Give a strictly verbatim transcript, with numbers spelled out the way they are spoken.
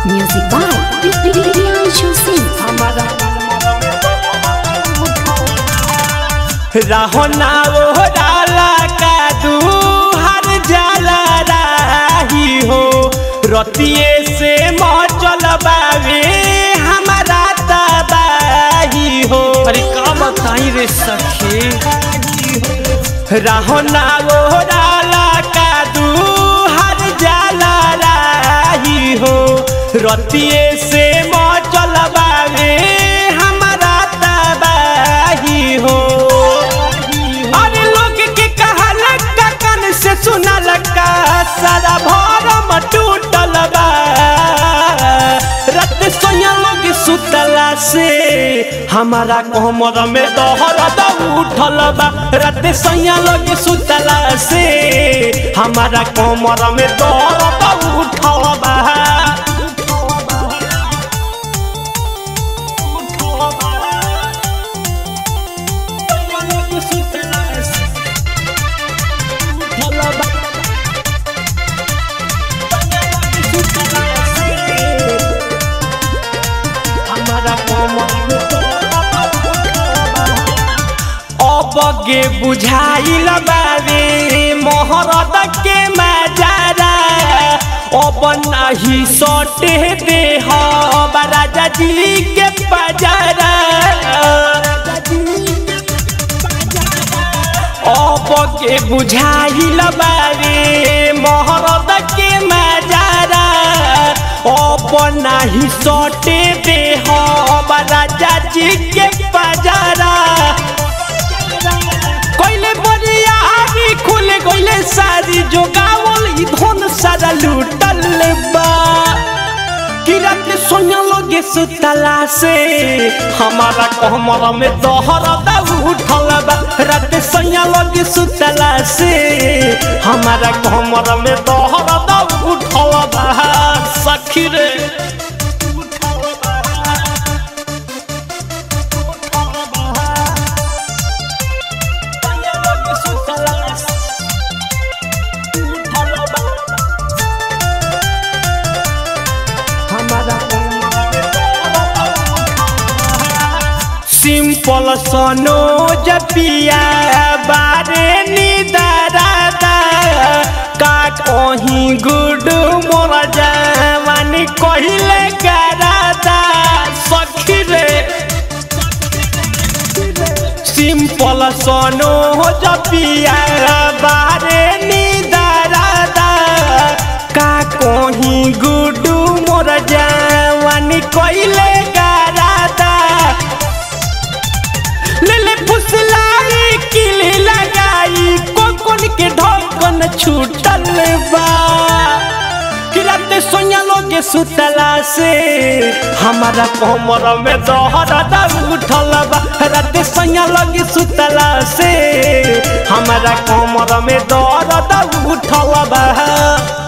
Music by Priyanshu Singh. रहो ना वो डाला का तू हर जाला रही हो रतिये से मचल बावे हमारा तबाही हो। अरे का बताई रे सखी। रहो ना वो डाला का तू हर जाला रही हो रतिये से मचल बावे हमारा तबाही हो। सुना लगा सारा भरम टूटल बा रात सोया लोग सुतला से हमारा कोमर में दर्द उठल बा। रात सोया लोग सुतला से हमारा कोमर में दर्द उठल बा। बगे बुझाइल बावे मोहरत के मजारा अब नहीं सटे दे हो राजा जी के पजारा। अब के बुझाइल बावे मोहरत के मजारा अब नहीं सटे दे हो राजा जी के पजारा। खुले गईले सारी जोगावल धन सारा लूटल बा। कि रात सोया लगे सुतला से हमारा कोमर में दर्द उठल बा। रात सोया लगे सुतला से हमारा कोमर में दर्द उठल बा सखी रे। सिंपल सोनो जपिया बारे निदारादा का कहीं गुड मोर जवानी कहिले करादा सखी रे। सिंपल सोनो जपिया बारे निदारादा का कहीं गुड मोर जवानी कहिले करादा। ले फुसलाई किले लगाई कोकोन के ढक्कन छूटल बा। कि रात सोया लोगे सुतला से हमारा कोमर में दर्द उठल बा। रात सोया लोगे सुतला से हमारा कोमर में दर्द उठल बा।